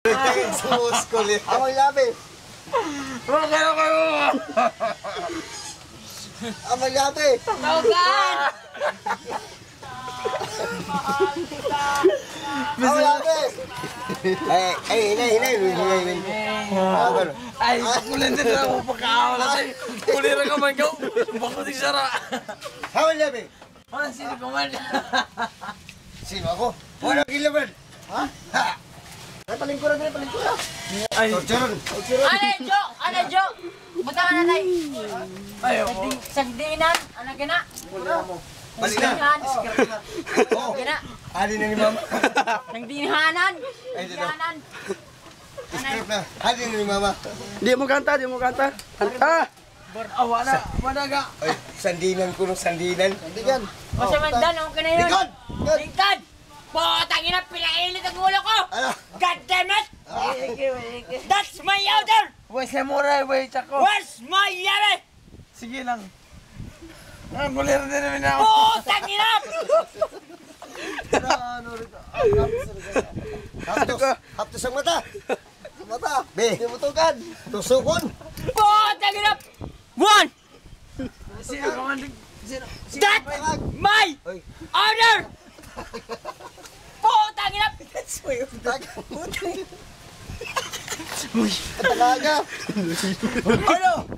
Sa muskol eh. Amang labi. Bakit kayo? Amang labi. Taugan! Amang labi. Hinay. Ay, kulit din ako pagkakawala tayo. Kulira ka man ikaw. Bakit di sara? Amang labi. Sino ka man? Sino ako? Wala kilaban. Ha? Ay, palingkura. Ay, Torturon. Ano, Jo? Buta ka na tayo. ayaw. Sagdinan. Ano ka na? Balik na. Sagdinan. Oo. Gina. Alin na ni mama. Sagdinanan. Ay, dito. Sagdinanan. Script na. Alin na ni mama. Di mo kanta. Kanta! Awa na, managa. Ay, sandinan ko ng sandinan. Sandinan. Basta mandan, okay na yun. Likod! Tingkad! Potang ina, pinailit ang ulo ko! Ano? God damn it! That's my order! Boy, samurai, boy, tsako. Where's my yari? Sige lang. Ang kulira din namin ako. Potang ina! Haptos ang mata. Mata. Be. Timutukan. Tusukon. Potang ina! One! Sino ka man? That's my order! Potang ina! Talaga. Ano?